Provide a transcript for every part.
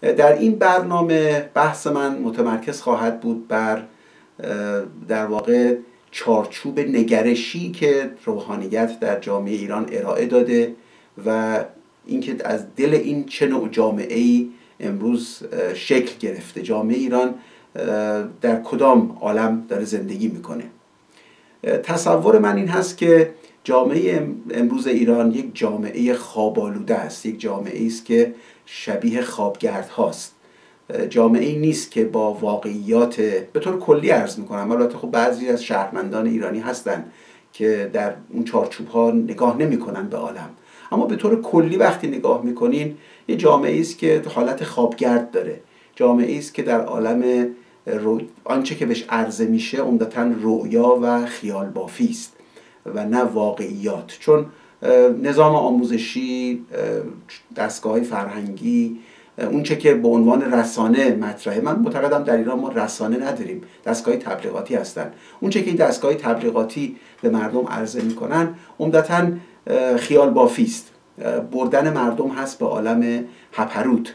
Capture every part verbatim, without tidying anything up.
در این برنامه بحث من متمرکز خواهد بود بر در واقع چارچوب نگرشی که روحانیت در جامعه ایران ارائه داده و اینکه از دل این چه نوع جامعه‌ای امروز شکل گرفته. جامعه ایران در کدام عالم داره زندگی میکنه. تصور من این هست که جامعه امروز ایران یک جامعه خواب‌آلوده است، یک جامعه است که شبیه خوابگرد هاست. جامعه ای نیست که با واقعیات، به طور کلی عرض میکنم، البته خب بعضی از شهروندان ایرانی هستن که در اون چارچوب ها نگاه نمیکنن به عالم، اما به طور کلی وقتی نگاه میکنین یه جامعه است که حالت خوابگرد داره، جامعه است که در عالم رو... آنچه که بهش عرضه میشه عمدتاً رؤیا و خیال بافی است و نه واقعیات. چون نظام آموزشی، دستگاه‌های فرهنگی، اون چه که به عنوان رسانه مطرحه، من معتقدم در ایران ما رسانه نداریم، دستگاه تبلیغاتی هستن. اون چه که این دستگاه تبلیغاتی به مردم عرضه میکنن عمدتاً خیال بافی است، بردن مردم هست به عالم هپروت،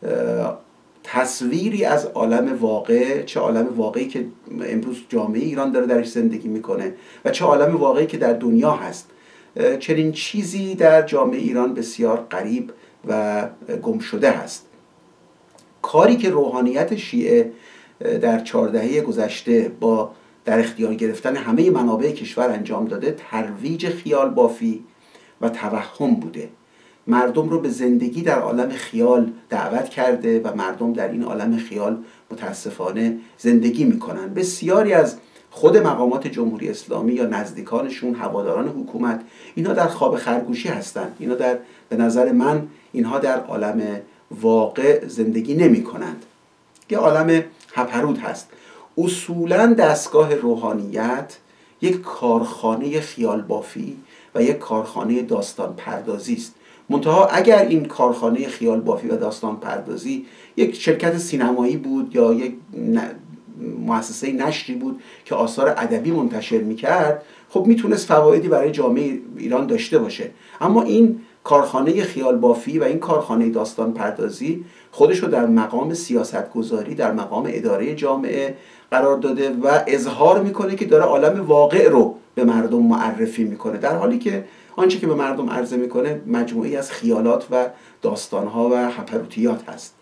تصویری از عالم واقع، چه عالم واقعی که امروز جامعه ایران داره درش زندگی میکنه و چه عالم واقعی که در دنیا هست. چنین چیزی در جامعه ایران بسیار غریب و گم شده هست. کاری که روحانیت شیعه در چهار دهه گذشته با در اختیار گرفتن همه منابع کشور انجام داده، ترویج خیال بافی و توهم بوده. مردم رو به زندگی در عالم خیال دعوت کرده و مردم در این عالم خیال متاسفانه زندگی میکنن. بسیاری از خود مقامات جمهوری اسلامی یا نزدیکانشون، هواداران حکومت، اینها در خواب خرگوشی هستند. اینها در به نظر من اینها در عالم واقع زندگی نمی کنند. یه عالم هپرود هست. اصولاً دستگاه روحانیت یک کارخانه خیال بافی و یک کارخانه داستان پردازی است. منتها اگر این کارخانه خیال بافی و داستان پردازی یک شرکت سینمایی بود یا یک مؤسسه نشری بود که آثار ادبی منتشر میکرد، خب میتونست فوایدی برای جامعه ایران داشته باشه. اما این کارخانه خیال بافی و این کارخانه داستان پردازی خودش رو در مقام سیاستگذاری، در مقام اداره جامعه قرار داده و اظهار میکنه که داره عالم واقع رو به مردم معرفی میکنه، در حالی که آنچه که به مردم عرضه میکنه مجموعی از خیالات و داستانها و هپروتیات هست.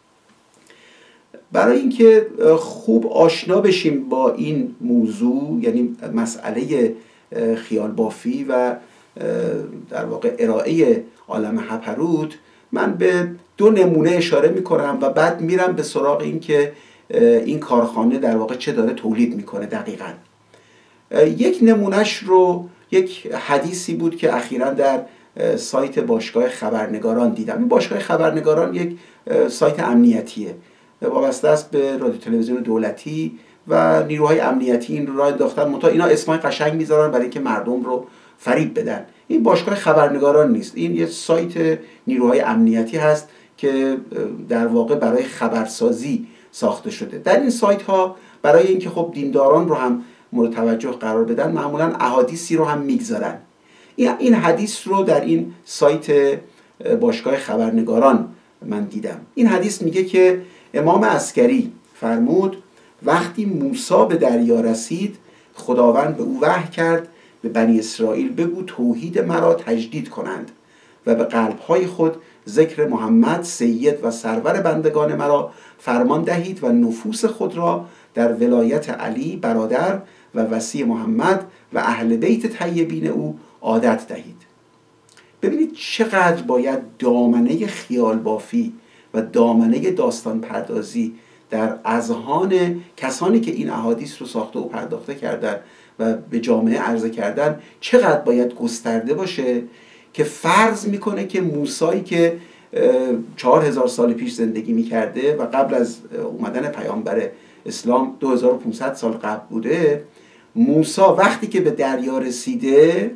برای اینکه خوب آشنا بشیم با این موضوع، یعنی مسئله خیال بافی و در واقع ارائه عالم هپروت، من به دو نمونه اشاره میکنم و بعد میرم به سراغ این که این کارخانه در واقع چه داره تولید میکنه دقیقاً. یک نمونهش رو یک حدیثی بود که اخیراً در سایت باشگاه خبرنگاران دیدم. این باشگاه خبرنگاران یک سایت امنیتیه، وابسته است به رادیو تلویزیون دولتی و نیروهای امنیتی این رو راه انداختن. منتها اینا اسمای قشنگ میذارن برای اینکه مردم رو فریب بدن. این باشگاه خبرنگاران نیست، این یه سایت نیروهای امنیتی هست که در واقع برای خبرسازی ساخته شده. در این سایت ها برای اینکه خب دینداران رو هم مورد توجه قرار بدن، معمولا احادیثی رو هم میگذارن. این حدیث رو در این سایت باشگاه خبرنگاران من دیدم. این حدیث میگه که امام عسکری فرمود وقتی موسی به دریا رسید، خداوند به او وحی کرد به بنی اسرائیل بگو توحید مرا تجدید کنند و به قلبهای خود ذکر محمد سید و سرور بندگان مرا فرمان دهید و نفوس خود را در ولایت علی برادر و وصی محمد و اهل بیت طیبین او عادت دهید. ببینید چقدر باید دامنه خیال بافی و دامنه داستان پردازی در اذهان کسانی که این احادیث رو ساخته و پرداخته کردن و به جامعه عرضه کردن چقدر باید گسترده باشه که فرض میکنه که موسی که چهار هزار سال پیش زندگی میکرده و قبل از اومدن پیامبر اسلام دو هزار و پانصد سال قبل بوده، موسی وقتی که به دریا رسیده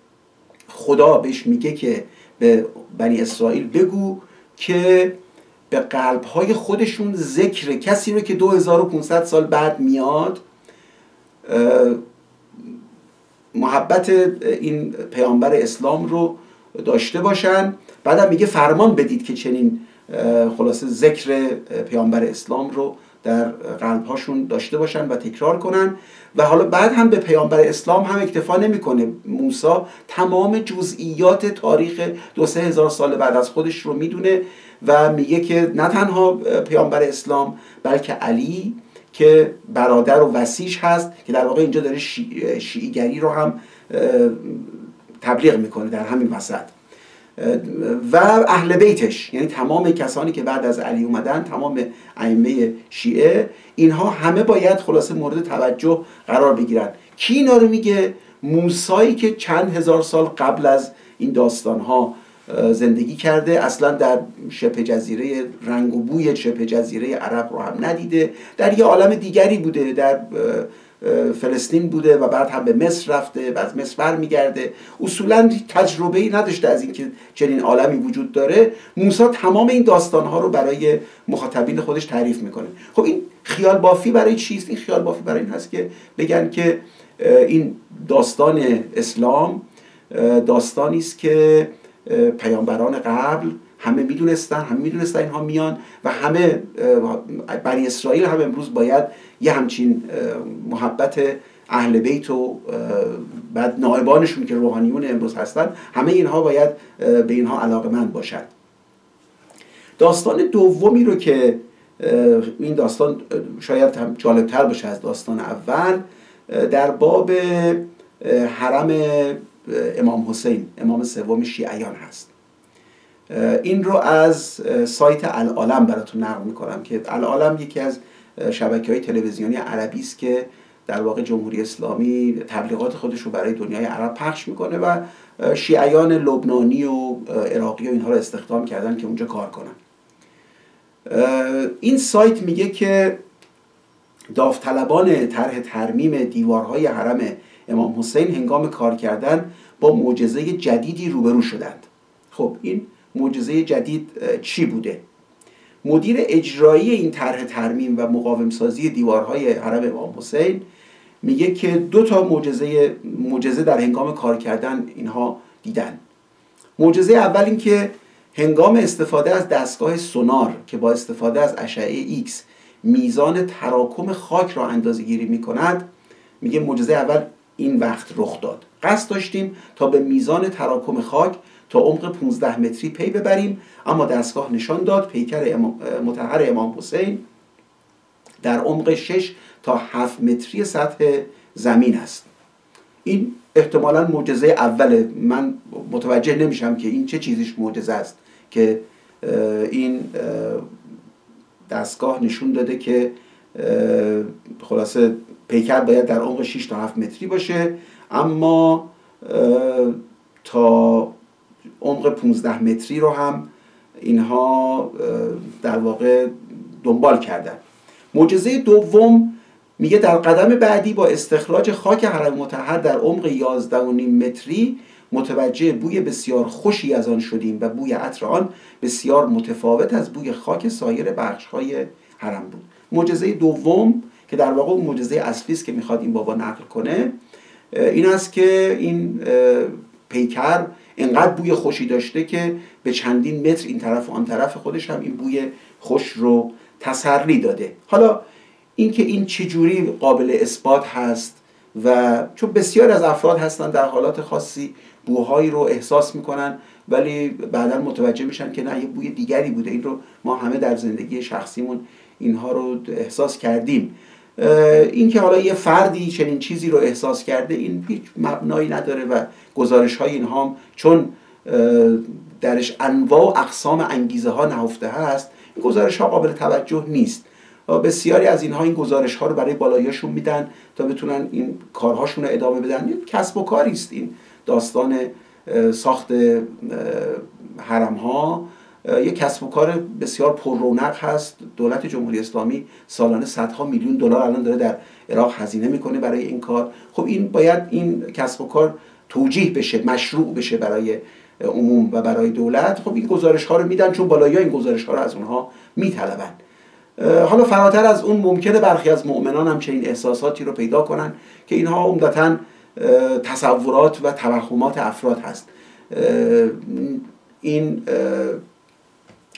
خدا بهش میگه که به بنی اسرائیل بگو که به قلبهای خودشون ذکر کسی رو که دو هزار و پانصد سال بعد میاد محبت این پیامبر اسلام رو داشته باشن. بعدم میگه فرمان بدید که چنین خلاصه ذکر پیامبر اسلام رو در قلبهاشون داشته باشن و تکرار کنن. و حالا بعد هم به پیامبر اسلام هم اکتفا نمیکنه. موسی تمام جزئیات تاریخ دو سه هزار سال بعد از خودش رو میدونه و میگه که نه تنها پیامبر اسلام بلکه علی که برادر و وصیش هست، که در واقع اینجا داره شی... شیعیگری رو هم تبلیغ میکنه در همین وسط، و اهل بیتش، یعنی تمام کسانی که بعد از علی اومدن، تمام ائمه شیعه، اینها همه باید خلاصه مورد توجه قرار بگیرن. کی اینا رو میگه؟ موسی که چند هزار سال قبل از این داستانها زندگی کرده، اصلا در شبه جزیره رنگ و بوی شبه جزیره عرب رو هم ندیده، در یه عالم دیگری بوده، در فلسطین بوده و بعد هم به مصر رفته و از مصر برمیگرده، اصولا تجربه‌ای نداشته از اینکه چنین عالمی وجود داره. موسی تمام این داستانها رو برای مخاطبین خودش تعریف میکنه. خب این خیال بافی برای چیست؟ این خیال بافی برای این هست که بگن که این داستان اسلام داستانی است که پیامبران قبل همه میدونستن، همه میدونستن اینها میان و همه بنی اسرائیل هم امروز باید یه همچین محبت اهل بیت و بعد نائبانشون که روحانیون امروز هستن، همه اینها باید به اینها علاقه‌مند باشن. داستان دومی رو که این داستان شاید هم جالبتر باشه از داستان اول، در باب حرم امام حسین، امام سوم شیعیان هست. این رو از سایت العالم براتون نقل میکنم که العالم یکی از شبکه‌های تلویزیونی عربی است که در واقع جمهوری اسلامی تبلیغات خودش رو برای دنیای عرب پخش میکنه و شیعیان لبنانی و عراقی و اینها رو استخدام کردن که اونجا کار کنن. این سایت میگه که داوطلبان طرح ترمیم دیوارهای حرم امام حسین هنگام کار کردن با معجزه جدیدی روبرو شدند. خب این معجزه جدید چی بوده؟ مدیر اجرایی این طرح ترمیم و مقاوم سازی دیوارهای حرم امام حسین میگه که دو تا معجزه معجزه در هنگام کار کردن اینها دیدن. معجزه اول این که هنگام استفاده از دستگاه سونار که با استفاده از اشعه ایکس میزان تراکم خاک را اندازه‌گیری می‌کند، میگه معجزه اول این وقت رخ داد. قصد داشتیم تا به میزان تراکم خاک تا عمق پانزده متری پی ببریم، اما دستگاه نشان داد پیکر امام مطهر امام حسین در عمق شش تا هفت متری سطح زمین است. این احتمالاً معجزه اوله. من متوجه نمیشم که این چه چیزیش معجزه است که این دستگاه نشون داده که خلاصه پیکر باید در عمق شش تا هفت متری باشه، اما تا عمق پانزده متری رو هم اینها در واقع دنبال کردن. معجزه دوم میگه در قدم بعدی با استخراج خاک حرم مطهر در عمق یازده و نیم متری متوجه بوی بسیار خوشی از آن شدیم و بوی عطر آن بسیار متفاوت از بوی خاک سایر بخش‌های حرم بود. معجزه دوم که در واقع معجزه اصلی است که میخواد این بابا نقل کنه، این است که این پیکر اینقدر بوی خوشی داشته که به چندین متر این طرف و آن طرف خودش هم این بوی خوش رو تسری داده. حالا اینکه این چجوری قابل اثبات هست و چون بسیار از افراد هستن در حالات خاصی بوهایی رو احساس میکنن ولی بعدا متوجه میشن که نه، یه بوی دیگری بوده. این رو ما همه در زندگی شخصیمون اینها رو احساس کردیم. این که حالا یه فردی چنین چیزی رو احساس کرده این هیچ مبنایی نداره و گزارش های اینها هم چون درش انواع و اقسام انگیزه ها نهفته هست، این گزارش ها قابل توجه نیست. بسیاری از اینها این گزارش ها رو برای بالاییاشون میدن تا بتونن این کارهاشون رو ادامه بدن. این کسب و کاری است. این داستان ساخت حرم ها یک کسب و کار بسیار پر رونق هست. دولت جمهوری اسلامی سالانه صدها میلیون دلار الان داره در عراق هزینه میکنه برای این کار. خب این باید این کسب و کار توجیه بشه، مشروع بشه برای عموم و برای دولت. خب این گزارش ها رو میدن چون بالایی این گزارش ها رو از اونها میطلبن. حالا فراتر از اون ممکنه برخی از مؤمنان هم چنین احساساتی رو پیدا کنن که اینها عمدتاً تصورات و توهمات افراد هست. این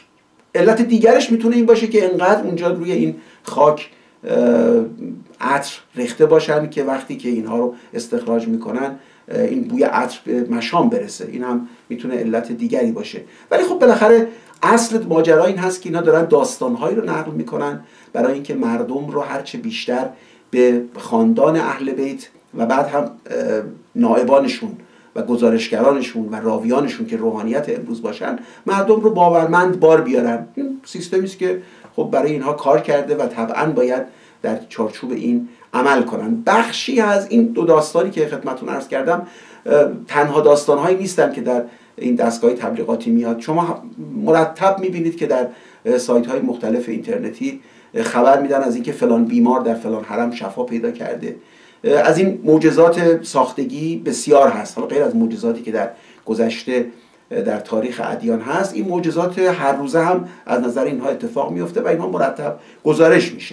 علت دیگرش میتونه این باشه که انقدر اونجا روی این خاک عطر ریخته باشن که وقتی که اینها رو استخراج میکنن این بوی عطر به مشام برسه. این هم میتونه علت دیگری باشه. ولی خب بالاخره اصل ماجرا این هست که اینا دارن داستانهایی رو نقل میکنن برای اینکه مردم رو هرچه بیشتر به خاندان اهل بیت و بعد هم نائبانشون و گزارشگرانشون و راویانشون که روحانیت امروز باشن مردم رو باورمند بار بیارن. این سیستمی است که خب برای اینها کار کرده و طبعا باید در چارچوب این عمل کنن. بخشی از این دو داستانی که خدمتتون عرض کردم تنها داستانهایی نیستن که در این دستگاه تبلیغاتی میاد. شما مرتب میبینید که در سایت های مختلف اینترنتی خبر میدن از اینکه فلان بیمار در فلان حرم شفا پیدا کرده. از این معجزات ساختگی بسیار هست. حالا غیر از معجزاتی که در گذشته در تاریخ ادیان هست، این معجزات هر روزه هم از نظر اینها اتفاق میفته و اینها مرتب گزارش میشه.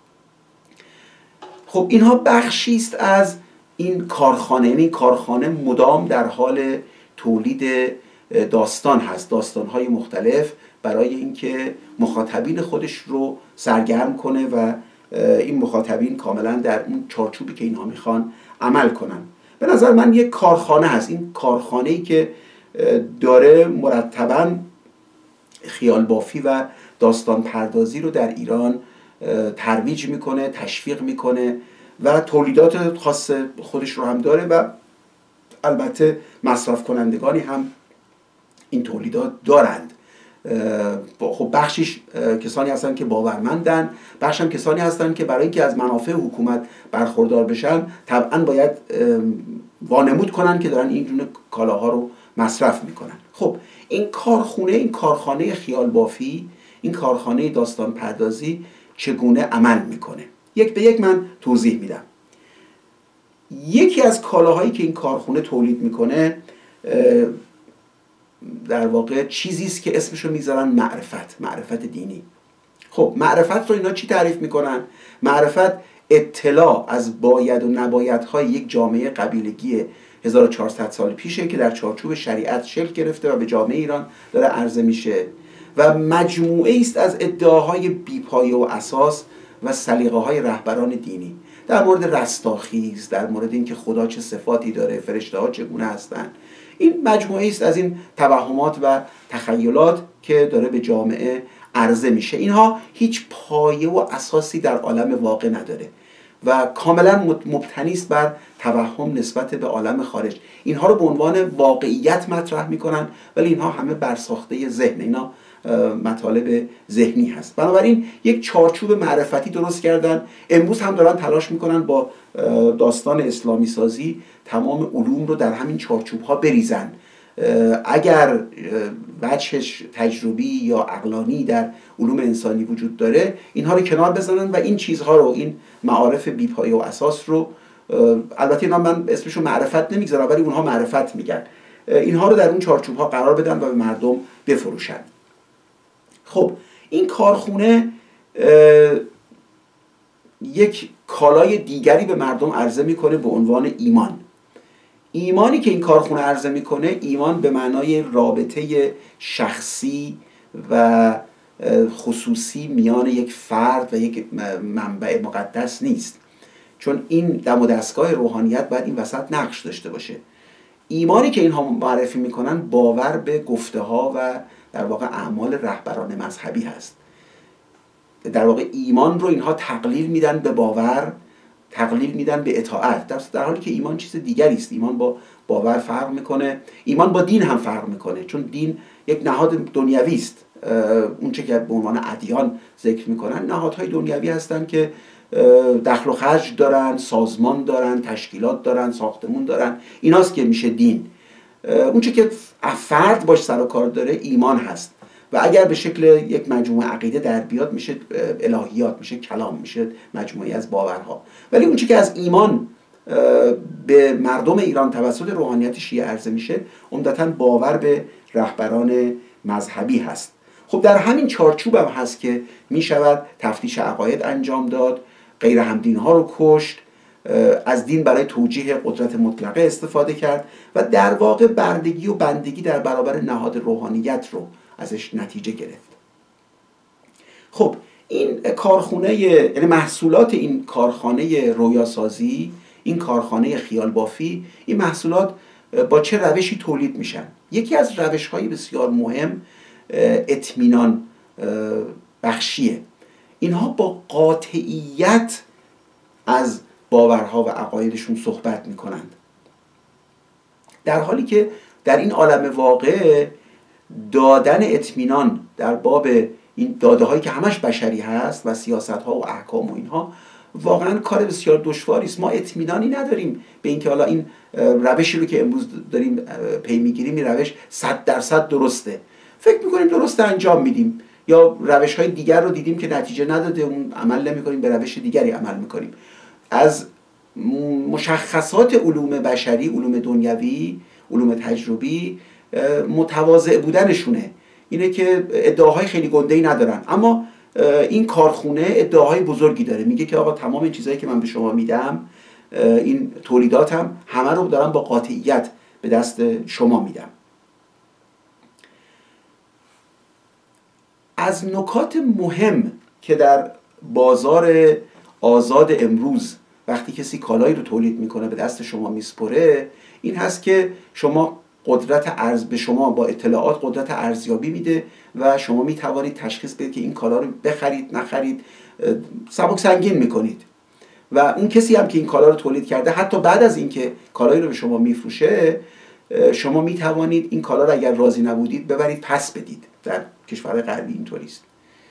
خب اینها بخشی است از این کارخانه، یعنی کارخانه مدام در حال تولید داستان هست، داستان‌های مختلف برای اینکه مخاطبین خودش رو سرگرم کنه و این مخاطبین کاملا در اون چارچوبی که اینها میخوان عمل کنن. به نظر من یک کارخانه هست. این کارخانه‌ای که داره مرتباً خیال بافی و داستان پردازی رو در ایران ترویج میکنه، تشویق میکنه و تولیدات خاص خودش رو هم داره و البته مصرف کنندگانی هم این تولیدات دارند. خب بخشش کسانی هستن که باورمندن، بخش هم کسانی هستن که برای اینکه از منافع حکومت برخوردار بشن طبعا باید وانمود کنن که دارن این جور کالاها رو مصرف میکنن. خب این کارخونه، این کارخانه خیال بافی، این کارخانه داستان پردازی چگونه عمل میکنه؟ یک به یک من توضیح میدم. یکی از کالاهایی که این کارخونه تولید میکنه در واقع چیزی است که اسمشو میذارن معرفت، معرفت دینی. خب معرفت رو اینا چی تعریف میکنن؟ معرفت اطلاع از باید و نبایدهای یک جامعه قبیلگی هزار و چهارصد سال پیشه که در چارچوب شریعت شکل گرفته و به جامعه ایران داره عرضه میشه و مجموعه است از ادعاهای بی‌پایه و اساس و سلیقه‌های رهبران دینی در مورد رستاخیز، در مورد اینکه خدا چه صفاتی داره، فرشته‌ها چگونه هستند. این مجموعه است از این توهمات و تخیلات که داره به جامعه عرضه میشه. اینها هیچ پایه و اساسی در عالم واقع نداره و کاملا مبتنی است بر توهم نسبت به عالم خارج. اینها رو به عنوان واقعیت مطرح میکنن ولی اینها همه برساخته ذهن، اینا مطالب ذهنی هست. بنابراین یک چارچوب معرفتی درست کردن. امروز هم دارن تلاش میکنن با داستان اسلامی سازی تمام علوم رو در همین چارچوب ها بریزن. اگر وجهش تجربی یا عقلانی در علوم انسانی وجود داره اینها رو کنار بزنن و این چیزها رو، این معارف بی‌پایه و اساس رو، البته اینا من اسمشو معرفت نمیگذارم ولی اونها معرفت میگن، اینها رو در اون چارچوب ها قرار بدن و به مردم بفروشن. خب این کارخونه یک کالای دیگری به مردم عرضه میکنه به عنوان ایمان. ایمانی که این کارخونه عرضه میکنه ایمان به معنای رابطه شخصی و خصوصی میان یک فرد و یک منبع مقدس نیست، چون این دم و دستگاه روحانیت باید این وسط نقش داشته باشه. ایمانی که اینها معرفی میکنن باور به گفته ها و در واقع اعمال رهبران مذهبی هست. در واقع ایمان رو اینها تقلیل میدن به باور، تقلیل میدن به اطاعت، در حالی که ایمان چیز دیگری است. ایمان با باور فرق میکنه، ایمان با دین هم فرق میکنه، چون دین یک نهاد دنیوی است. اون چه که به عنوان ادیان ذکر میکنن نهادهای دنیوی هستن که دخل و خرج دارن، سازمان دارن، تشکیلات دارن، ساختمون دارن، ایناست که میشه دین. اون چه که فرد باش سر و کار داره ایمان هست و اگر به شکل یک مجموعه عقیده در بیاد میشه الهیات، میشه کلام، میشه مجموعی از باورها. ولی اون چه که از ایمان به مردم ایران توسط روحانیت شیعه عرضه میشه عمدتاً باور به رهبران مذهبی هست. خب در همین چارچوب هم هست که میشود تفتیش عقاید انجام داد، غیر همدین ها رو کشت، از دین برای توجیه قدرت مطلقه استفاده کرد و در واقع بردگی و بندگی در برابر نهاد روحانیت رو ازش نتیجه گرفت. خب این کارخونه، یعنی محصولات این کارخانه رویاسازی، این کارخانه خیال بافی، این محصولات با چه روشی تولید میشن؟ یکی از روش‌های بسیار مهم اطمینان بخشیه. اینها با قاطعیت از باورها و عقایدشون صحبت میکنند، در حالی که در این عالم واقع دادن اطمینان در باب این داده هایی که همش بشری هست و سیاست ها و احکام و اینها واقعا کار بسیار دشواری است. ما اطمینانی نداریم به اینکه حالا این روشی رو که امروز داریم پی میگیریم این روش صد درصد درسته. فکر میکنیم درسته انجام میدیم، یا روش های دیگر رو دیدیم که نتیجه نداده، اون عمل نمیکنیم، به روش دیگری عمل میکنیم. از مشخصات علوم بشری، علوم دنیوی، علوم تجربی متواضع بودنشونه، اینه که ادعاهای خیلی گنده‌ای ندارن. اما این کارخونه ادعاهای بزرگی داره، میگه که آقا تمام این چیزایی که من به شما میدم، این تولیداتم همه رو دارم با قاطعیت به دست شما میدم. از نکات مهم که در بازار آزاد امروز وقتی کسی کالایی رو تولید میکنه به دست شما میسپره، این هست که شما قدرت ارز به شما با اطلاعات قدرت ارزیابی میده و شما میتوانید تشخیص بدید که این کالا رو بخرید نخرید، سبک سنگین میکنید. و اون کسی هم که این کالا رو تولید کرده، حتی بعد از اینکه کالایی رو به شما میفروشه، شما میتوانید این کالا رو اگر راضی نبودید ببرید پس بدید. در کشورهای غربی اینطوری است.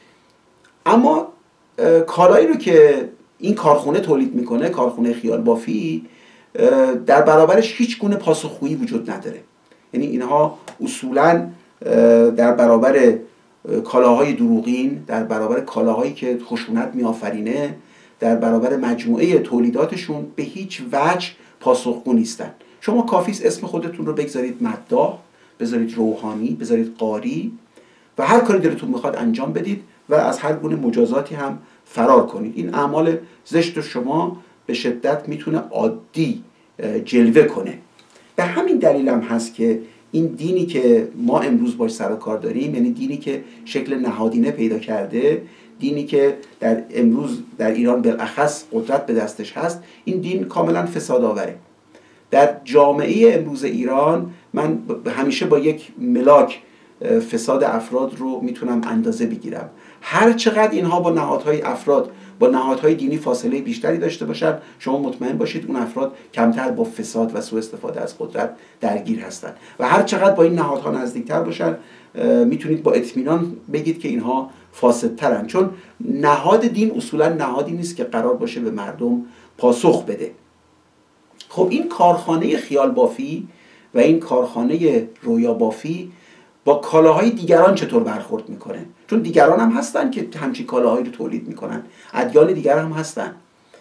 اما کالایی رو که این کارخونه تولید میکنه، کارخونه خیال بافی، در برابرش هیچ گونه پاسخگویی وجود نداره. یعنی اینها اصولاً در برابر کالاهای دروغین، در برابر کالاهایی که خشونت میآفرینه، در برابر مجموعه تولیداتشون به هیچ وجه پاسخگو نیستن. شما کافیست اسم خودتون رو بگذارید مداح، بذارید روحانی، بذارید قاری و هر کاری دلتون میخواد انجام بدید و از هر گونه مجازاتی هم فرار کنید. این اعمال زشت شما به شدت میتونه عادی جلوه کنه. به همین دلیل هم هست که این دینی که ما امروز باش سر و کار داریم، یعنی دینی که شکل نهادینه پیدا کرده، دینی که در امروز در ایران بالاخص قدرت به دستش هست، این دین کاملا فساد آوره. در جامعه امروز ایران من همیشه با یک ملاک فساد افراد رو میتونم اندازه بگیرم. هر چقدر اینها با نهادهای افراد با نهادهای دینی فاصله بیشتری داشته باشن، شما مطمئن باشید اون افراد کمتر با فساد و سوء استفاده از قدرت درگیر هستن. و هر چقدر با این نهادها نزدیکتر باشن، میتونید با اطمینان بگید که اینها فاسدترن، چون نهاد دین اصولا نهادی نیست که قرار باشه به مردم پاسخ بده. خب این کارخانه خیال بافی و این کارخانه رویا بافی با کالاهای دیگران چطور برخورد میکنه؟ چون دیگران هم هستن که همچین کالاهایی رو تولید میکنن، ادیان دیگر هم هستن.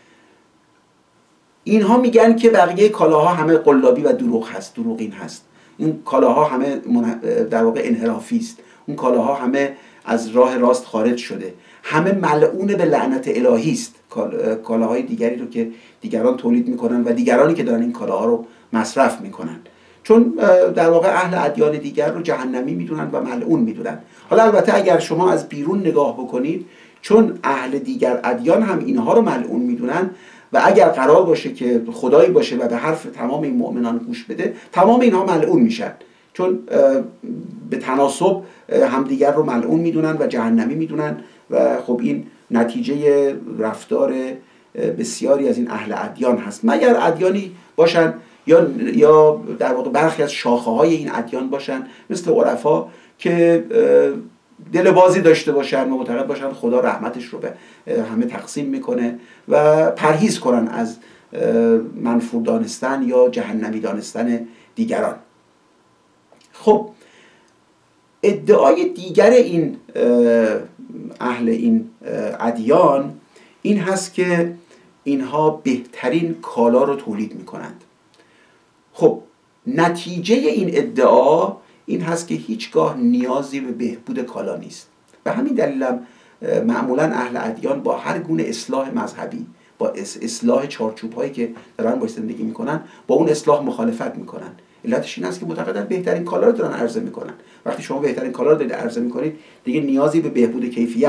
اینها میگن که بقیه کالاها همه قلابی و دروغ هست، دروغین هست. این کالاها همه در واقع انحرافی است. اون کالاها همه از راه راست خارج شده. همه ملعون به لعنت الهی است. کالاهای دیگری رو که دیگران تولید میکنن و دیگرانی که دارن این کالاها رو مصرف میکنن، چون در واقع اهل ادیان دیگر رو جهنمی میدونن و ملعون میدونن. حالا البته اگر شما از بیرون نگاه بکنید، چون اهل دیگر ادیان هم اینها رو ملعون میدونن و اگر قرار باشه که خدایی باشه و به حرف تمام این مؤمنان گوش بده، تمام اینها ملعون میشن، چون به تناسب همدیگر رو ملعون میدونن و جهنمی میدونن. و خب این نتیجه رفتار بسیاری از این اهل ادیان هست، مگر ادیانی باشن یا یا در واقع برخی از شاخه های این ادیان باشن مثل عرفا که دل بازی داشته باشن و معتقد باشن خدا رحمتش رو به همه تقسیم میکنه و پرهیز کنن از منفور دانستن یا جهنمی دانستن دیگران. خب ادعای دیگر این اهل این ادیان این هست که اینها بهترین کالا رو تولید میکنند. خب نتیجه این ادعا این هست که هیچگاه نیازی به بهبود کالا نیست. به همین دلیل هم معمولا اهل ادیان با هر گونه اصلاح مذهبی، با اصلاح چارچوب هایی که دارن باش زندگی میکنن، با اون اصلاح مخالفت میکنن. علتش این است که معتقدن بهترین کالا رو دارن عرضه میکنن. وقتی شما بهترین کالا رو دارید عرضه میکنید، دیگه نیازی به بهبود کیفیت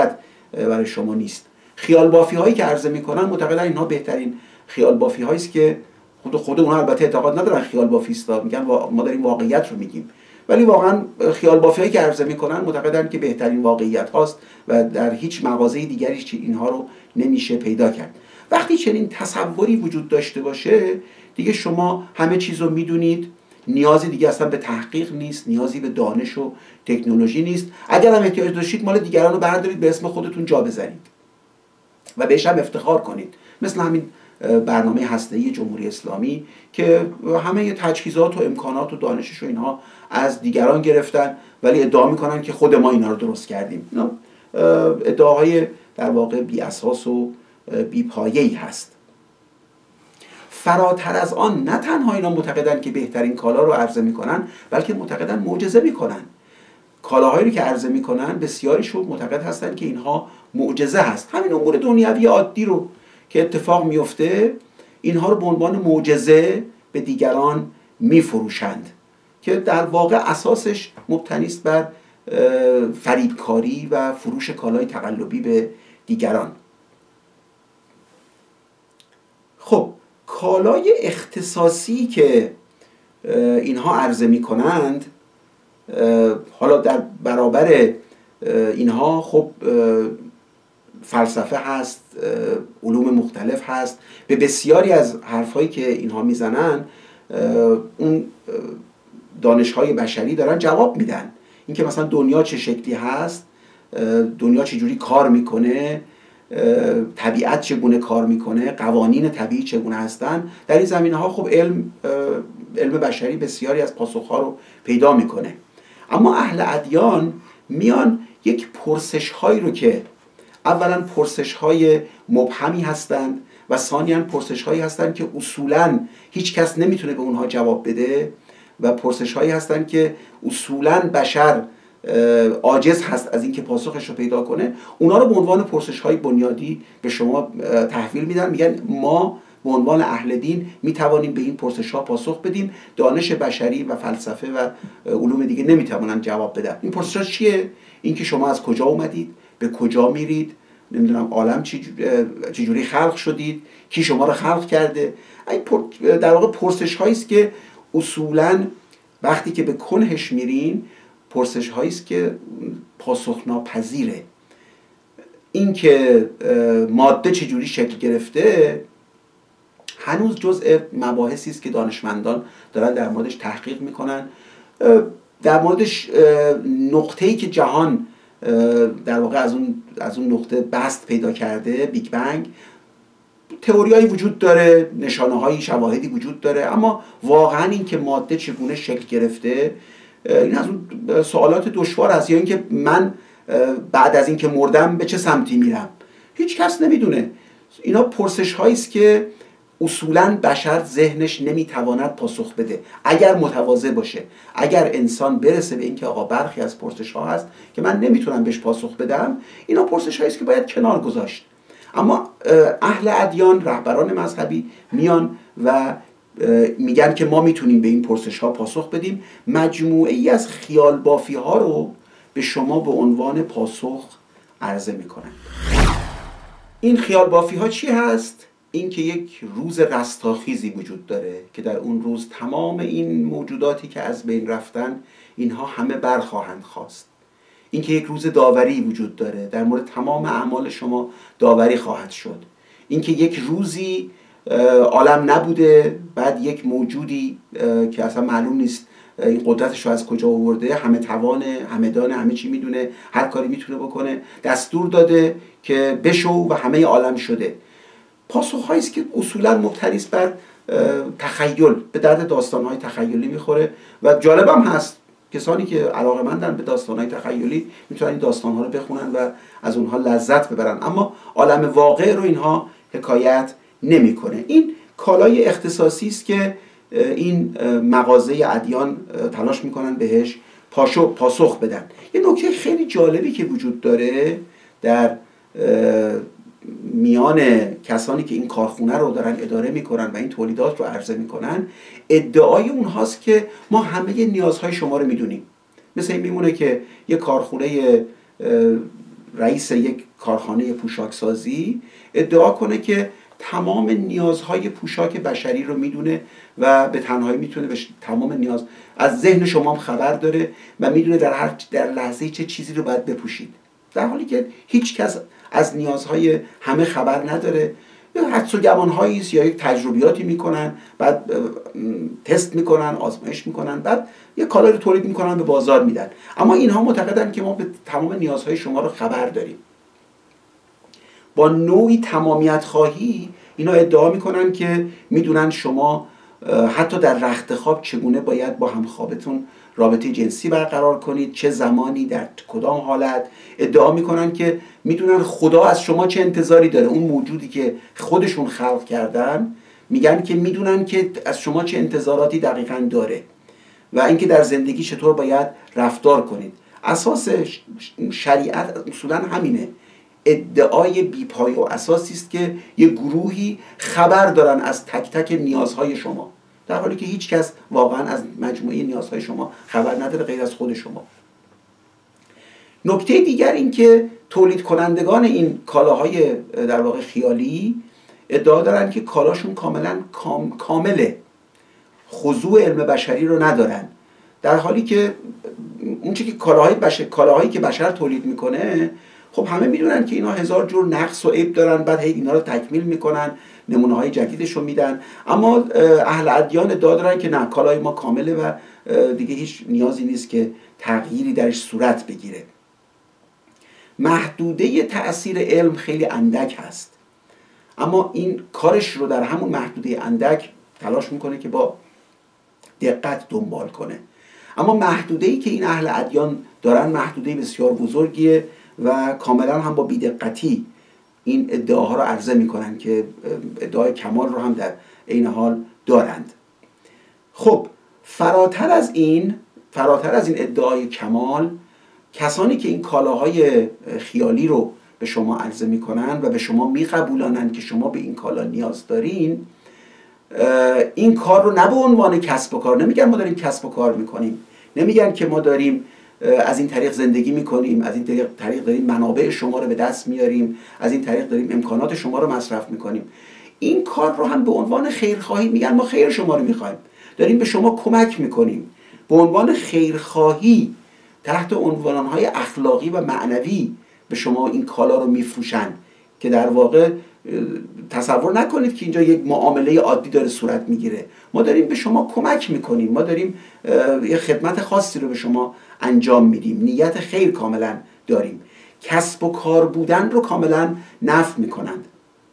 برای شما نیست. خیال بافی هایی که عرضه میکنن معتقدن اینها بهترین خیال بافی هایی است که خود خود اونها البته اعتقاد ندارن خیال بافی است، میگن ما داریم واقعیت رو میگیم، ولی واقعا خیال بافی هایی که عرضه میکنن معتقدن که بهترین واقعیت هاست و در هیچ مغازه دیگری اینها رو نمیشه پیدا کرد. وقتی چنین تصوری وجود داشته باشه دیگه شما همه چیز رو میدونید، نیازی دیگه اصلا به تحقیق نیست، نیازی به دانش و تکنولوژی نیست. اگر هم احتیاج داشتید مال دیگران رو بردارید به اسم خودتون جا بزنید و بهش هم افتخار کنید، مثل همین برنامه هسته‌ای جمهوری اسلامی که همه تجهیزات و امکانات و دانشش و اینها از دیگران گرفتن ولی ادعا میکنن که خود ما اینا رو درست کردیم. اینا ادعاهای در واقع بی اساس و بی پایه‌ای هست. فراتر از آن نه تنها اینا معتقدن که بهترین کالا رو عرضه میکنن، بلکه معتقدن معجزه میکنن. کالاهایی رو که عرضه میکنن بسیاریشون معتقد هستن که اینها معجزه هست. همین امور دنیوی عادی رو که اتفاق میفته اینها رو به عنوان معجزه به دیگران میفروشند که در واقع اساسش مبتنی است بر فریبکاری و فروش کالای تقلبی به دیگران. خب کالای اختصاصی که اینها عرضه میکنند، حالا در برابر اینها خب فلسفه هست، علوم مختلف هست. به بسیاری از حرفایی که اینها میزنن اون دانش‌های بشری دارن جواب میدن. اینکه مثلا دنیا چه شکلی هست، دنیا چه جوری کار میکنه، طبیعت چگونه کار میکنه، قوانین طبیعی چگونه هستن، در این زمینه‌ها خب علم علم بشری بسیاری از پاسخ‌ها رو پیدا میکنه. اما اهل ادیان میان یک پرسش‌هایی رو که اولا پرسش‌های مبهمی هستند و ثانیاً پرسش‌هایی هستند که اصولاً هیچ کس نمیتونه به اونها جواب بده و پرسش‌هایی هستند که اصولاً بشر عاجز هست از اینکه پاسخش رو پیدا کنه، اونا رو به عنوان پرسش‌های بنیادی به شما تحویل میدن. میگن ما به عنوان اهل دین میتوانیم به این پرسش‌ها پاسخ بدیم، دانش بشری و فلسفه و علوم دیگه نمیتوانن جواب بدن. این پرسش‌ها چیه؟ اینکه شما از کجا اومدید، به کجا میرید، نمیدونم عالم چجوری خلق شدید، کی شما رو خلق کرده. این در واقع پرسش‌هایی است که اصولاً وقتی که به کنهش میرین پرسش هایی است که پاسخ ناپذیره. این که ماده چجوری شکل گرفته هنوز جزء مباحثی است که دانشمندان دارن در موردش تحقیق میکنن. در موردش نقطه‌ای که جهان در واقع از اون از اون نقطه بست پیدا کرده، بیگ بنگ، تئوریایی وجود داره، نشانه‌هایی، شواهدی وجود داره، اما واقعا این که ماده چگونه شکل گرفته این از اون سوالات دشوار است. یا اینکه من بعد از اینکه مردم به چه سمتی میرم هیچ کس نمیدونه. اینا پرسش هایی است که اصولاً بشر ذهنش نمیتواند پاسخ بده اگر متواضع باشه. اگر انسان برسه به اینکه آقا برخی از پرسش ها هست که من نمیتونم بهش پاسخ بدم، اینا پرسش هایی است که باید کنار گذاشت. اما اهل ادیان، رهبران مذهبی میان و میگن که ما میتونیم به این پرسش ها پاسخ بدیم. مجموعه ای از خیال بافی ها رو به شما به عنوان پاسخ عرضه میکنن. این خیال بافی ها چی هست؟ این که یک روز رستاخیزی وجود داره که در اون روز تمام این موجوداتی که از بین رفتن اینها همه برخواهند خواست. این که یک روز داوری وجود داره، در مورد تمام اعمال شما داوری خواهد شد. این که یک روزی عالم نبوده، بعد یک موجودی که اصلا معلوم نیست این قدرتش رو از کجا آورده، همه توانه، همه دانه، همه چی میدونه، هر کاری میتونه بکنه، دستور داده که بشو و همه عالم شده. پاسخ‌هایی است که اصولاً مبتنی است بر تخیل، به درد داستان‌های تخیلی میخوره و جالب هم هست. کسانی که علاقه‌مندن به داستان‌های تخیلی میتونن این داستان‌ها رو بخونن و از اونها لذت ببرن، اما عالم واقع رو اینها حکایت نمیکنه. این کالای اختصاصی است که این مغازه ادیان تلاش میکنن بهش پاسخ بدن. یه نکته خیلی جالبی که وجود داره در میان کسانی که این کارخونه رو دارن اداره میکنن و این تولیدات رو عرضه میکنن، ادعای اونهاست که ما همه نیازهای شما رو میدونیم. مثل این میمونه که یه کارخونه رئیس یک کارخانه پوشاک سازی ادعا کنه که تمام نیازهای پوشاک بشری رو میدونه و به تنهایی میتونه به تمام نیاز از ذهن شما خبر داره و میدونه در هر در لحظه چه چیزی رو باید بپوشید، در حالی که هیچ کس از نیازهای همه خبر نداره. یا حدس و گمان‌هایی است یا یک تجربیاتی میکنن، بعد تست میکنن، آزمایش میکنن، بعد یک کالایی رو تولید میکنن به بازار میدن. اما اینها معتقدن که ما به تمام نیازهای شما رو خبر داریم. با نوعی تمامیت خواهی اینا ادعا میکنن که میدونن شما حتی در رخت خواب چگونه باید با همخوابتون رابطه جنسی برقرار کنید، چه زمانی، در کدام حالت. ادعا میکنن که میدونن خدا از شما چه انتظاری داره، اون موجودی که خودشون خلق کردن میگن که میدونن که از شما چه انتظاراتی دقیقاً داره و اینکه در زندگی چطور باید رفتار کنید. اساس شریعت اصولاً همینه، ادعای بیپای و اساسی است که یه گروهی خبر دارن از تک تک نیازهای شما، در حالی که هیچ کس واقعا از مجموعه نیازهای شما خبر نداره غیر از خود شما. نکته دیگر این که تولید کنندگان این کالاهای در واقع خیالی ادعا دارن که کالاشون کاملا کام، کامله، خضوع علم بشری رو ندارن، در حالی که اون چیزی که کالاهای بشر کالاهایی که بشر تولید میکنه خب همه میدونن که اینا هزار جور نقص و عیب دارن، بعد هی اینا رو تکمیل میکنن، نمونه های جدیدش رو میدن. اما اهل ادیان ادعا دارن که نه، کالای ما کامله و دیگه هیچ نیازی نیست که تغییری درش صورت بگیره. محدوده تأثیر علم خیلی اندک هست، اما این کارش رو در همون محدوده اندک تلاش میکنه که با دقت دنبال کنه. اما محدوده‌ای که این اهل ادیان دارن محدوده بسیار بزرگیه و کاملا هم با بی‌دقتی این ادعاها رو عرضه میکنن که ادعای کمال رو هم در عین حال دارند. خب فراتر از این فراتر از این ادعای کمال، کسانی که این کالاهای خیالی رو به شما عرضه میکنن و به شما میقبولانن که شما به این کالا نیاز دارین، این کار رو نه به عنوان کسب و کار، نمیگن ما داریم کسب و کار میکنیم، نمیگن که ما داریم از این طریق زندگی میکنیم، از این طریق, طریق داریم منابع شما رو به دست میاریم، از این طریق داریم امکانات شما رو مصرف میکنیم. این کار رو هم به عنوان خیرخواهی میگن ما خیر شما رو میخوایم، داریم به شما کمک میکنیم. به عنوان خیرخواهی تحت عنوانهای اخلاقی و معنوی به شما این کالا رو میفروشن که در واقع تصور نکنید که اینجا یک معامله عادی داره صورت میگیره. ما داریم به شما کمک میکنیم، ما داریم یه خدمت خاصی رو به شما انجام میدیم، نیت خیر کاملا داریم. کسب و کار بودن رو کاملا نفی میکنند.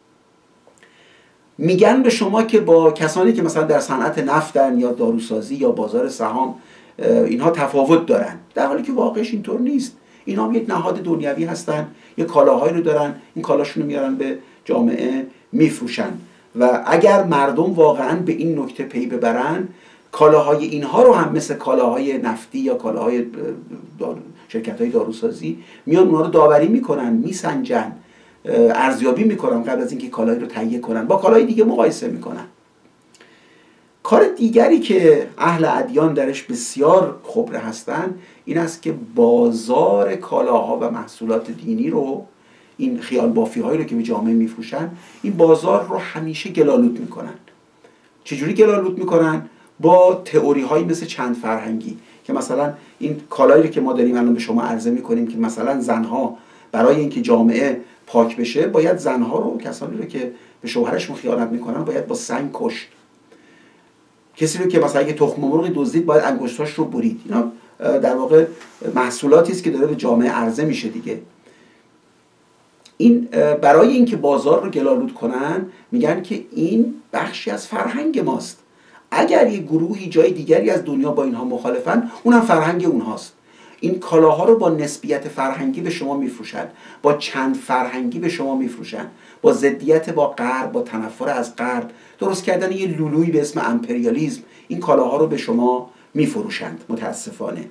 میگن به شما که با کسانی که مثلا در صنعت نفتن یا داروسازی یا بازار سهام اینها تفاوت دارن، در حالی که واقعش اینطور نیست. اینا هم یک نهاد دنیوی هستن، یک کالاهایی رو دارن، این کالاشون رو میارن به جامعه میفروشن و اگر مردم واقعا به این نکته پی ببرن، کالاهای اینها رو هم مثل کالاهای نفتی یا کالاهای شرکت‌های داروسازی میان اونها رو داوری میکنن، میسنجن، ارزیابی میکنن قبل از اینکه کالایی رو تهیه کنن، با کالای دیگه مقایسه میکنن. کار دیگری که اهل ادیان درش بسیار خبره هستن این است که بازار کالاها و محصولات دینی رو، این خیال بافی هایی رو که به جامعه میفروشن، این بازار رو همیشه گلالود میکنن. چجوری گلالود میکنن؟ با تئوری هایی مثل چند فرهنگی، که مثلا این کالایی رو که ما داریم الان به شما عرضه میکنیم که مثلا زنها برای اینکه جامعه پاک بشه باید زنها رو، کسانی رو که به شوهرشون خیانت میکنن باید با سنگ کشت، کسی رو که مثلا اگه تخم مرغی دزدید باید انگشتاش رو برید. اینا در واقع محصولاتی است که داره به جامعه عرضه میشه دیگه. این برای اینکه بازار رو گلالود کنن میگن که این بخشی از فرهنگ ماست. اگر یه گروهی جای دیگری از دنیا با اینها مخالفن، اونم فرهنگ اونهاست. این کالاها رو با نسبیت فرهنگی به شما میفروشن، با چند فرهنگی به شما میفروشن، با ضدیت با غرب، با تنفر از غرب، درست کردن یه لولویی به اسم امپریالیسم، این کالاها رو به شما میفروشند. متاسفانه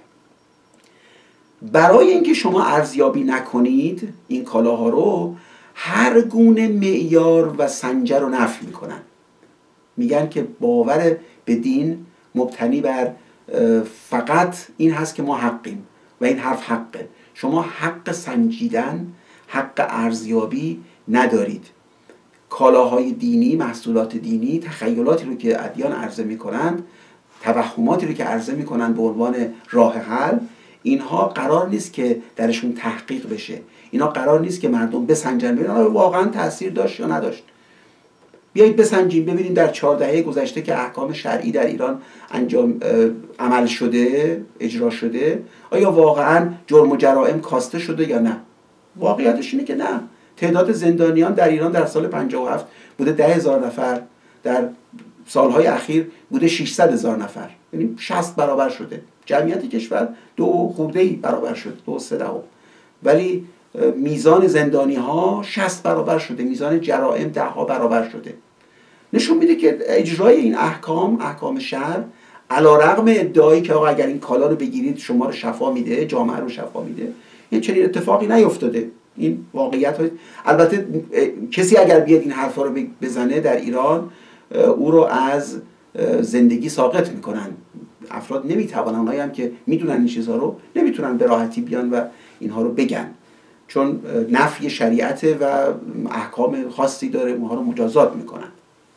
برای اینکه شما ارزیابی نکنید این کالاها رو، هر گونه معیار و سنجر رو نفی میکنن. میگن که باور به دین مبتنی بر فقط این هست که ما حقیم و این حرف حقه. شما حق سنجیدن، حق ارزیابی ندارید. کالاهای دینی، محصولات دینی، تخیلاتی رو که ادیان عرضه میکنند، توهماتی رو که عرضه میکنند به عنوان راه حل، اینها قرار نیست که درشون تحقیق بشه. اینا قرار نیست که مردم بسنجن ببینن واقعا تاثیر داشت یا نداشت. بیایید بسنجیم ببینیم در چهار دهه گذشته که احکام شرعی در ایران انجام عمل شده، اجرا شده، آیا واقعا جرم و جرائم کاسته شده یا نه؟ واقعیتش اینه که نه. تعداد زندانیان در ایران در سال پنجاه و هفت بوده ده هزار نفر، در سالهای اخیر بوده ششصد هزار نفر، یعنی شصت برابر شده. جمعیت کشور دو خورده‌ای برابر شده، دو سه دهم، ولی میزان زندانی ها شصت برابر شده، میزان جرائم ده ها برابر شده. نشون میده که اجرای این احکام، احکام شرع، علیرغم ادعایی که آقا اگر این کالا رو بگیرید شما رو شفا میده، جامعه رو شفا میده، این چنین اتفاقی نیفتاده. این واقعیت های... البته کسی اگر بیاد این حرفا رو بزنه در ایران، او رو از زندگی ساقط میکنن. افراد نمیتوانن، اونایی هم که میدونن این چیزها رو نمیتونن به راحتی بیان و اینها رو بگن، چون نفی شریعت و احکام خاصی داره، اونها رو مجازات میکنن.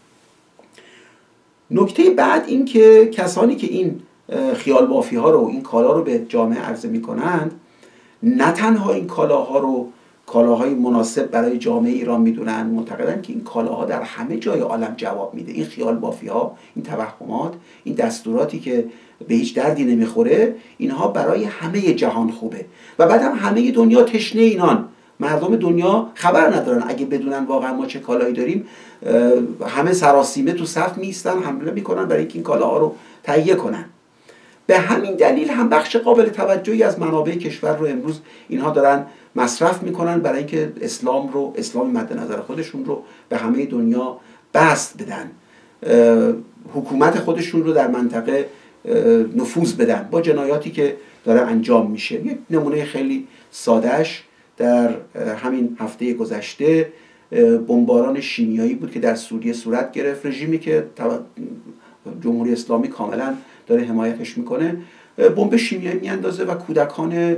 نکته بعد این که کسانی که این خیال بافی ها رو، این کالا رو به جامعه عرضه میکنند، نه تنها این کالاها رو کالاهای مناسب برای جامعه ایران میدونن، معتقدن که این کالاها در همه جای عالم جواب میده. این خیال بافی ها، این توهمات، این دستوراتی که به هیچ دردی نمیخوره، اینها برای همه جهان خوبه و بعد هم همه دنیا تشنه اینان. مردم دنیا خبر ندارن، اگه بدونن واقعا ما چه کالایی داریم، همه سراسیمه تو صف میستن، حمله میکنن برای اینکه این کالاها رو تهیه کنن. به همین دلیل هم بخش قابل توجهی از منابع کشور رو امروز اینها دارن مصرف میکنن برای اینکه اسلام رو، اسلام مد نظر خودشون رو به همه دنیا بسط بدن، حکومت خودشون رو در منطقه نفوذ بدن با جنایاتی که داره انجام میشه. یک نمونه خیلی سادهش در همین هفته گذشته بمباران شیمیایی بود که در سوریه صورت گرفت. رژیمی که جمهوری اسلامی کاملا داره حمایتش میکنه، بمب شیمیایی میاندازه و کودکان،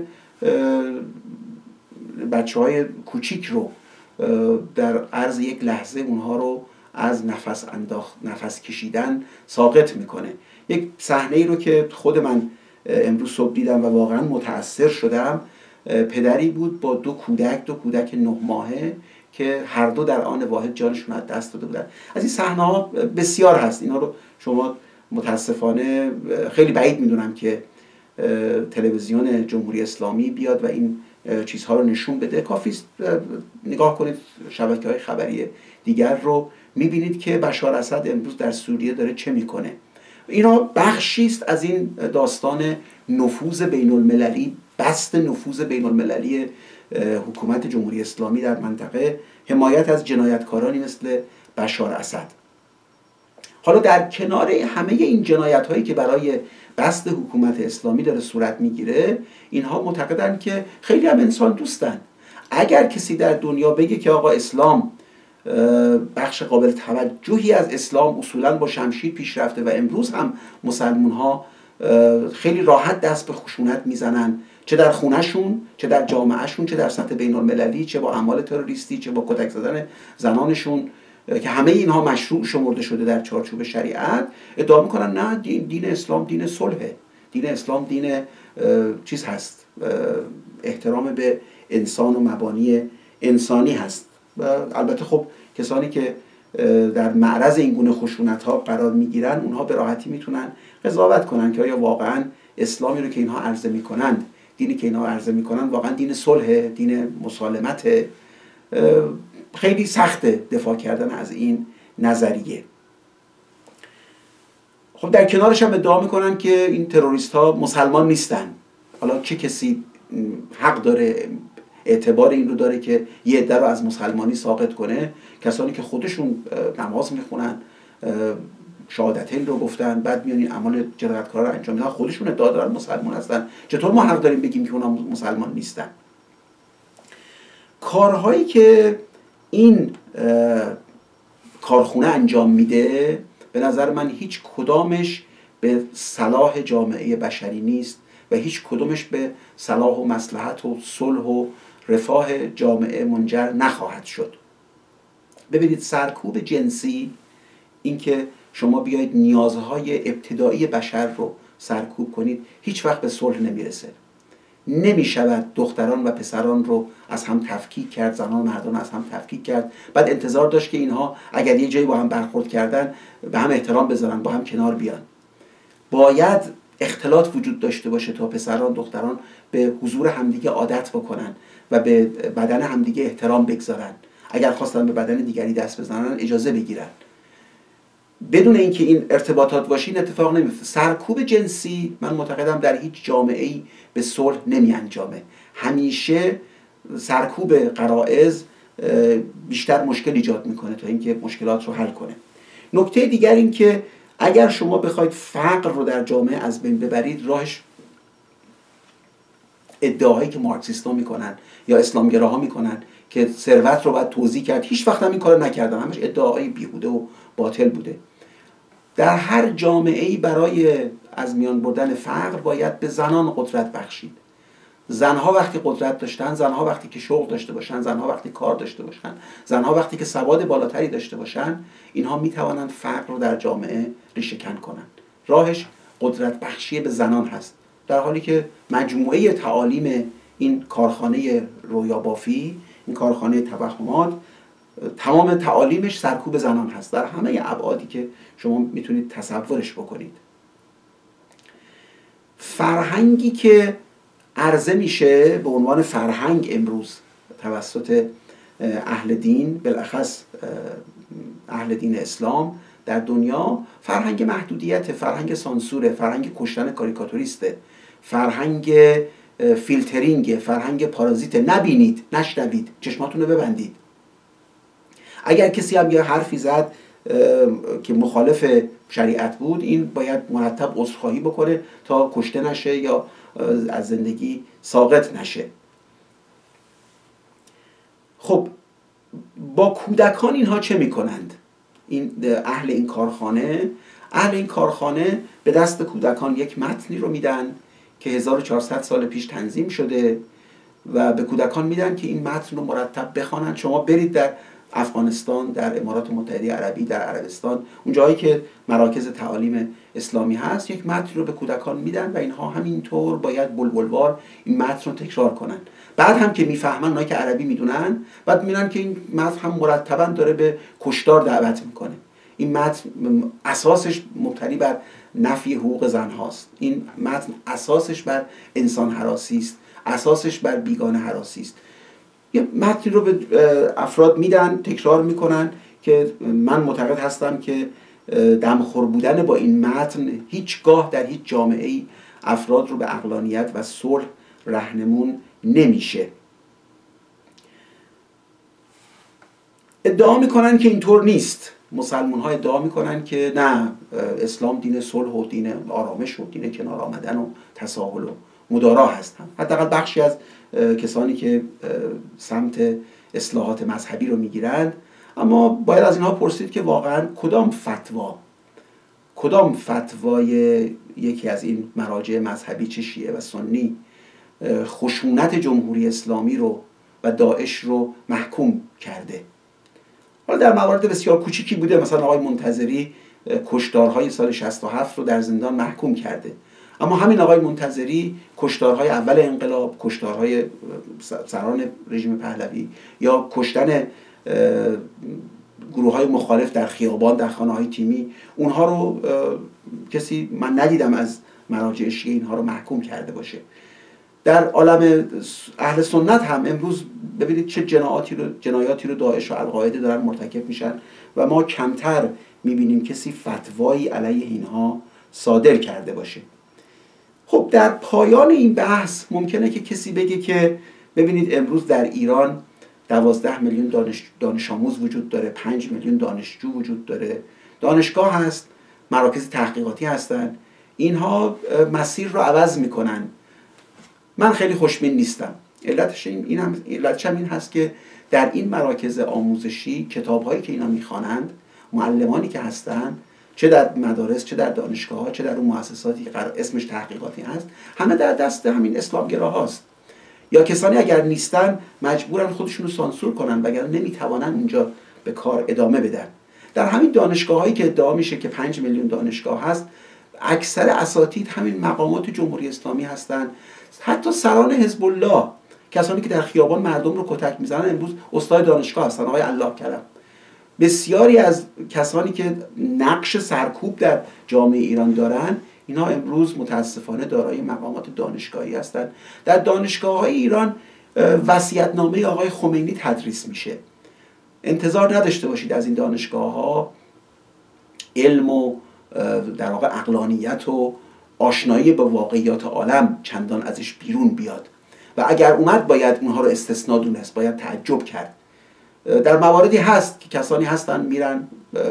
بچه های کوچیک رو در عرض یک لحظه اونها رو از نفس انداخت، نفس کشیدن ساقط میکنه. یک صحنه ای رو که خود من امروز صبح دیدم و واقعا متأثر شدم. پدری بود با دو کودک، دو کودک نه ماهه که هر دو در آن واحد جانشون از دست داده بودن. از این صحنه ها بسیار هست. اینا رو شما متاسفانه خیلی بعید میدونم که تلویزیون جمهوری اسلامی بیاد و این چیزها رو نشون بده. کافیست نگاه کنید شبکه‌های خبری دیگر رو، میبینید که بشار اسد امروز در سوریه داره چه میکنه. اینا بخشی است از این داستان نفوذ بین المللی، بسط نفوذ بین المللی حکومت جمهوری اسلامی در منطقه، حمایت از جنایتکارانی مثل بشار اسد. حالا در کنار همه این جنایت هایی که برای بسط حکومت اسلامی داره صورت میگیره، اینها معتقدن که خیلی هم انسان دوستن. اگر کسی در دنیا بگه که آقا اسلام بخش قابل توجهی از اسلام اصولا با شمشیر پیش رفته و امروز هم مسلمون ها خیلی راحت دست به خشونت میزنن، چه در خونهشون، چه در جامعهشون، چه در سطح بین المللی، چه با اعمال تروریستی، چه با کتک زدن زنانشون که همه اینها مشروع شمرده شده در چارچوب شریعت، ادعا میکنن نه، دین, دین اسلام دین صلحه، دین اسلام دین چیز هست، احترام به انسان و مبانی انسانی هست. و البته خب کسانی که در معرض این گونه خشونت ها قرار میگیرن، اونها به راحتی میتونن قضاوت کنن که آیا واقعا اسلامی رو که اینها عرضه میکنن، دینی که اینها عرضه میکنن واقعا دین صلح، دین مسالمت. خیلی سخته دفاع کردن از این نظریه. خب در کنارش هم ادعا میکنن که این تروریست ها مسلمان نیستن. حالا چه کسی حق داره، اعتبار این رو داره که یه عده رو از مسلمانی ساقط کنه؟ کسانی که خودشون نماز میخونن، شهادتین رو گفتن، بعد میان این اعمال جنایتکارا رو انجام میدن، خودشون ادعا دارن مسلمان هستن. چطور ما حق داریم بگیم که اونا مسلمان نیستن؟ کارهایی که این کارخونه انجام میده به نظر من هیچ کدامش به صلاح جامعه بشری نیست و هیچ کدومش به صلاح و مصلحت و صلح و رفاه جامعه منجر نخواهد شد. ببینید سرکوب جنسی، اینکه شما بیایید نیازهای ابتدایی بشر رو سرکوب کنید، هیچ وقت به صلح نمیرسه. نمی شود دختران و پسران رو از هم تفکیک کرد، زنان و مردان از هم تفکیک کرد، بعد انتظار داشت که اینها اگر یه جایی با هم برخورد کردن به هم احترام بذارن، با هم کنار بیان. باید اختلاط وجود داشته باشه تا پسران دختران به حضور همدیگه عادت بکنن و به بدن همدیگه احترام بگذارن. اگر خواستن به بدن دیگری دست بزنن اجازه بگیرن. بدون اینکه این ارتباطات باشه این اتفاق نمیفته. سرکوب جنسی من معتقدم در هیچ جامعه‌ای به صلح نمی انجامه. همیشه سرکوب غرایز بیشتر مشکل ایجاد میکنه تا اینکه مشکلات رو حل کنه. نکته دیگر این که اگر شما بخواید فقر رو در جامعه از بین ببرید، راهش ادعاهایی که مارکسیست‌ها میکنن یا اسلامگراها میکنن که ثروت رو باید توزیع کرد، هیچ وقت هم این کارو نکردن، همش ادعاهای بیهوده و باطل بوده. در هر جامعه‌ای برای از میان بردن فقر باید به زنان قدرت بخشید. زنها وقتی قدرت داشتن، زنها وقتی که شغل داشته باشن، زنها وقتی کار داشته باشن، زنها وقتی که سواد بالاتری داشته باشن، اینها میتوانند فقر رو در جامعه ریشه‌کن کنند. راهش قدرت بخشی به زنان هست، در حالی که مجموعه تعالیم این کارخانه رویابافی، این کارخانه توهمات، تمام تعالیمش سرکوب زنان هست در همه ابعادی که شما میتونید تصورش بکنید. فرهنگی که عرضه میشه به عنوان فرهنگ امروز توسط اهل دین، بالاخص اهل دین اسلام در دنیا، فرهنگ محدودیت، فرهنگ سانسوره، فرهنگ کشتن کاریکاتوریسته، فرهنگ فیلترینگ، فرهنگ پارازیت. نبینید، نشنوید، چشماتون رو ببندید. اگر کسی هم یه حرفی زد که مخالف شریعت بود، این باید مرتب عذرخواهی بکنه تا کشته نشه یا از زندگی ساقط نشه. خب با کودکان اینها چه میکنند؟ این اهل این کارخانه اهل این کارخانه به دست کودکان یک متنی رو میدن که هزار و چهارصد سال پیش تنظیم شده و به کودکان میدن که این متن رو مرتب بخوانند. شما برید در افغانستان، در امارات متحده عربی، در عربستان، اون جایی که مراکز تعالیم اسلامی هست، یک متن رو به کودکان میدن و اینها همینطور باید بلبلوار این متن رو تکرار کنن. بعد هم که میفهمن، اونایی که عربی میدونن، بعد میبینن که این متن هم مرتبا داره به کشتار دعوت میکنه. این متن اساسش مبتنی بر نفی حقوق زن هاست. این متن اساسش بر انسان هراسی است، اساسش بر بیگانه هراسی است. یه متنی رو به افراد میدن، تکرار میکنن که من معتقد هستم که دمخور بودن با این متن هیچگاه در هیچ جامعه‌ای افراد رو به عقلانیت و صلح راهنمون نمیشه. ادعا میکنن که اینطور نیست. مسلمان ها ادعا میکنن که نه، اسلام دین صلح و دین آرامش و دین کنار آمدن و تساهل و مدارا هستن. حداقل بخشی از کسانی که سمت اصلاحات مذهبی رو میگیرند. اما باید از اینها پرسید که واقعا کدام فتوا کدام فتوای یکی از این مراجع مذهبی، چه شیعه و سنی، خشونت جمهوری اسلامی رو و داعش رو محکوم کرده. حالا در موارد بسیار کوچیکی بوده، مثلا آقای منتظری کشتارهای سال شصت و هفت رو در زندان محکوم کرده، اما همین آقای منتظری کشتارهای اول انقلاب، کشتارهای سران رژیم پهلوی یا کشتن گروه های مخالف در خیابان، در خانه های تیمی، اونها رو کسی من ندیدم از مراجع شیعه اینها رو محکوم کرده باشه. در عالم اهل سنت هم امروز ببینید چه جنایاتی رو جنایاتی رو داعش و القاعده دارن مرتکب میشن و ما کمتر میبینیم کسی فتوایی علیه اینها صادر کرده باشه. خب در پایان این بحث ممکنه که کسی بگه که ببینید امروز در ایران دوازده میلیون دانش دانش آموز وجود داره، پنج میلیون دانشجو وجود داره، دانشگاه هست، مراکز تحقیقاتی هستن، اینها مسیر رو عوض میکنن. من خیلی خوشبین نیستم. علتش این هم علتش هم این هست که در این مراکز آموزشی کتاب‌هایی که اینا میخوانند، معلمانی که هستن، چه در مدارس، چه در دانشگاه ها، چه در اون مؤسساتی که اسمش تحقیقاتی هست، همه در دست همین اسلامگرا هاست. یا کسانی اگر نیستن مجبورن خودشون رو سانسور کنن وگرنه نمیتوانن اونجا به کار ادامه بدن. در همین دانشگاه هایی که ادعا میشه که پنج میلیون دانشگاه هست، اکثر اساتید همین مقامات جمهوری اسلامی هستن. حتی سران حزب الله، کسانی که در خیابان مردم رو کتک میزنن، امروز استاد دانشگاه هستن، آقای الله کرم. بسیاری از کسانی که نقش سرکوب در جامعه ایران دارن، اینا امروز متاسفانه دارای مقامات دانشگاهی هستند. در دانشگاه‌های ایران وصیت‌نامه آقای خمینی تدریس میشه. انتظار نداشته باشید از این دانشگاه‌ها علم و در واقع عقلانیت و آشنایی با واقعیات عالم چندان ازش بیرون بیاد و اگر اومد باید اونها رو استثناء دونست، باید تعجب کرد. در مواردی هست که کسانی هستن میرن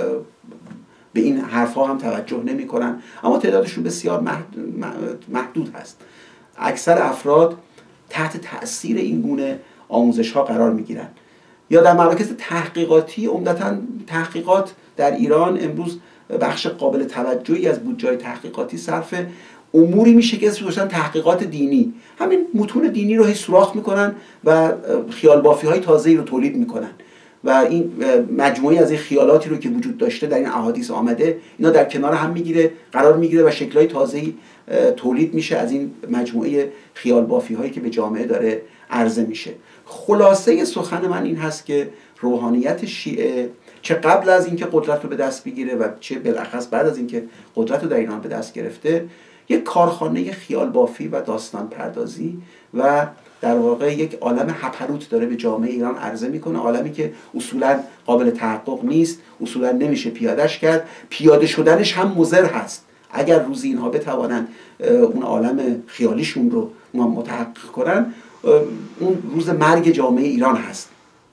به این حرفها هم توجه نمی کنن، اما تعدادشون بسیار محدود هست. اکثر افراد تحت تأثیر این گونه آموزش ها قرار می گیرن. یا در مراکز تحقیقاتی، عمدتاً تحقیقات در ایران امروز بخش قابل توجهی از بودجه تحقیقاتی صرف اموری میشه که اسمش گذاشتن تحقیقات دینی. همین متون دینی رو هی سوراخ میکنن و خیال بافی های تازه‌ای رو تولید میکنن و این مجموعه از این خیالاتی رو که وجود داشته در این احادیث آمده، اینا در کنار هم میگیره، قرار میگیره و شکل‌های تازه‌ای تولید میشه از این مجموعه خیال بافی هایی که به جامعه داره عرضه میشه. خلاصه سخن من این هست که روحانیت شیعه چه قبل از اینکه قدرت رو به دست بگیره و چه بالاخص بعد از اینکه قدرت رو در ایران به دست گرفته، یک کارخانه خیال بافی و داستان پردازی و در واقع یک عالم هپروت داره به جامعه ایران عرضه میکنه، عالمی که اصولا قابل تحقق نیست، اصولا نمیشه پیادش کرد، پیاده شدنش هم مضر هست. اگر روزی اینها بتوانند اون عالم خیالیشون رو متحقق کنن، اون روز مرگ جامعه ایران هست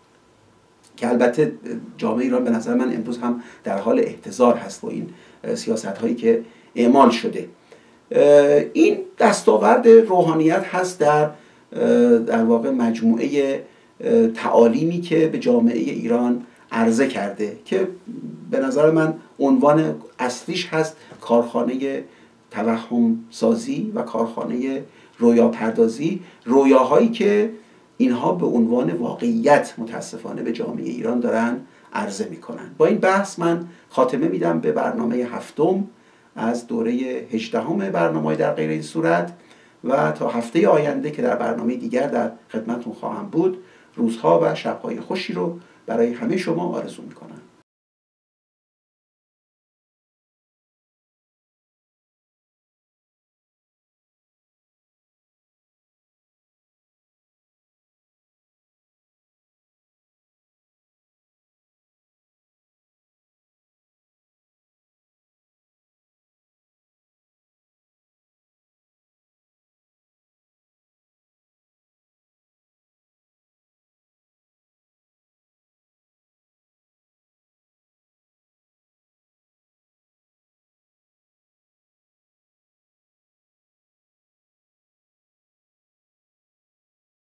که البته جامعه ایران به نظر من امروز هم در حال احتضار هست با این سیاست هایی که اعمال شده. این دستاورد روحانیت هست در در واقع مجموعه تعالیمی که به جامعه ایران عرضه کرده که به نظر من عنوان اصلیش هست کارخانه توهم سازی و کارخانه رویا پردازی، رویاهایی که اینها به عنوان واقعیت متاسفانه به جامعه ایران دارن عرضه میکنن. با این بحث من خاتمه میدم به برنامه هفتم از دوره هجدهم برنامه‌های در غیر این صورت و تا هفته آینده که در برنامه دیگر در خدمتتون خواهم بود، روزها و شب‌های خوشی رو برای همه شما آرزو میکنم.